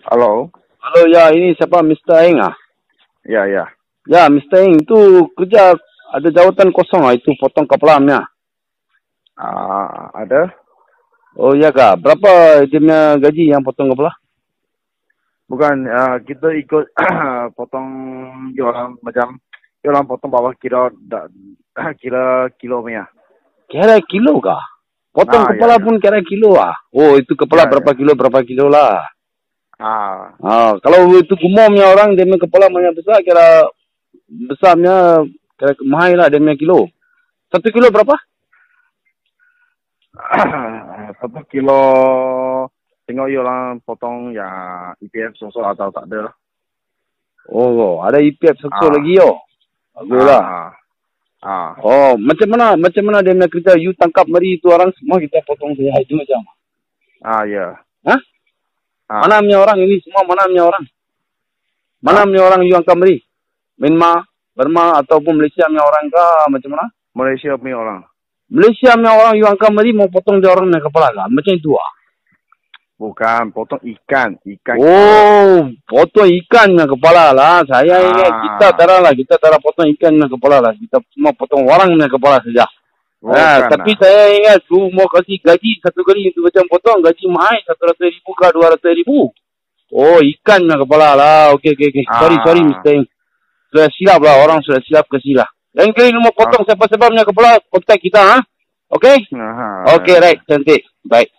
Halo. Halo, ya ini siapa? Mr. Eng ah? Ya, ya. Ya, Mr. Eng itu kerja ada jawatan kosong ah itu potong kepalanya. Ada? Oh iya kak, berapa dia punya gaji yang potong kepala? Bukan, kita ikut potong orang macam orang potong bawah kira kilo punya. Kira kilo kah? Potong Ya, kepala ya. pun kira kilo ah? Oh itu kepala Ya, ya. berapa kilo lah. Ah, Kalau itu gumomnya orang dia punya kepala banyak besar, kira besarnya kira mahal lah dia punya kilo. 1 kilo berapa? 1 kilo tengok orang potong ya IPF sosok atau tak ada. Oh, ada IPF sekso lagi yo. Bagus lah. Oh, macam mana dia punya kerja? You tangkap mari itu orang semua kita potong saja itu macam. Ya. Hah? Mana punya orang ini semua mana punya orang? Mana punya orang you angkat mari? Myanmar, Burma ataupun Malaysia punya orang kah macam mana? Malaysia punya orang. Malaysia punya orang you angkat mari mau potong dia orang punya kepala kah? Macam itu ah? Bukan, potong ikan. Oh, potong ikan punya kepala lah. Saya ingat kita tak potong ikan punya kepala lah. Kita cuma potong orang punya kepala saja. Tapi saya ingat tu mau kasih gaji satu kali itu macam potong gaji mahal 100,000 ke 200,000. Oh ikan punya kepala lah. Okey. Sorry Mr. Eng. Sudah silap lah orang sudah silap kasih lah. Lain kali mau potong siapa-siapa punya kepala kontak kita ha. Okey? Okey right cantik. Baik.